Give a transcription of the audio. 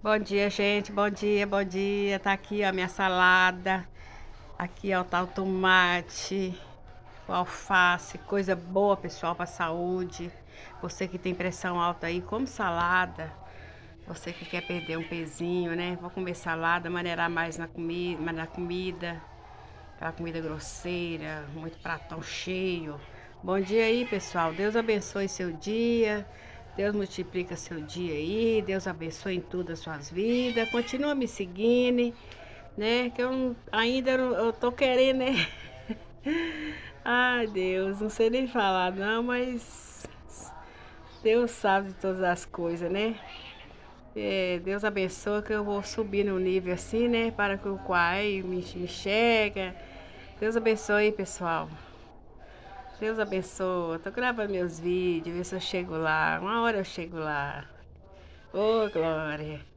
Bom dia, gente. Bom dia, bom dia. Tá aqui, ó, minha salada. Aqui, ó, tá o tomate, o alface. Coisa boa, pessoal, pra saúde. Você que tem pressão alta aí, come salada. Você que quer perder um pezinho, né? Vou comer salada, maneirar mais na comida. Aquela comida grosseira, muito pratão cheio. Bom dia aí, pessoal. Deus abençoe seu dia. Deus multiplica seu dia aí. Deus abençoe em tudo as suas vidas. Continua me seguindo, né? Que eu tô querendo, né? Ai, Deus, não sei nem falar não, mas Deus sabe de todas as coisas, né? Deus abençoe que eu vou subir no nível assim, né? Para que o Pai me enxerga. Deus abençoe, pessoal. Deus abençoe. Tô gravando meus vídeos, ver se eu chego lá. Uma hora eu chego lá. Ô, glória.